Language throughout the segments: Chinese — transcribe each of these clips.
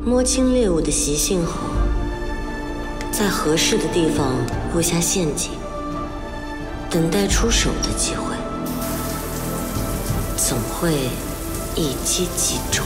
摸清猎物的习性后，在合适的地方布下陷阱，等待出手的机会，总会一击即中。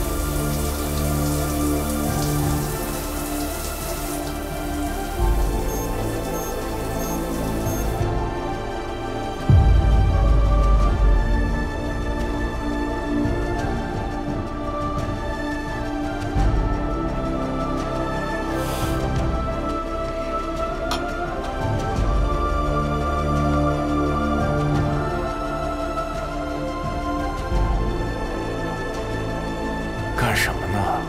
干什么呢？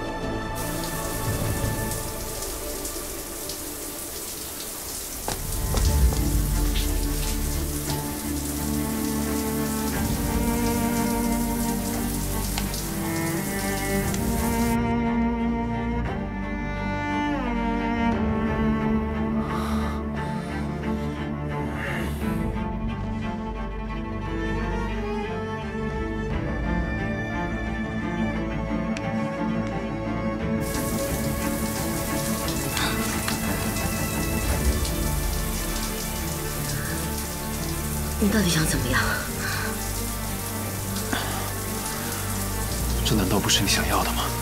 你到底想怎么样？ 这难道不是你想要的吗？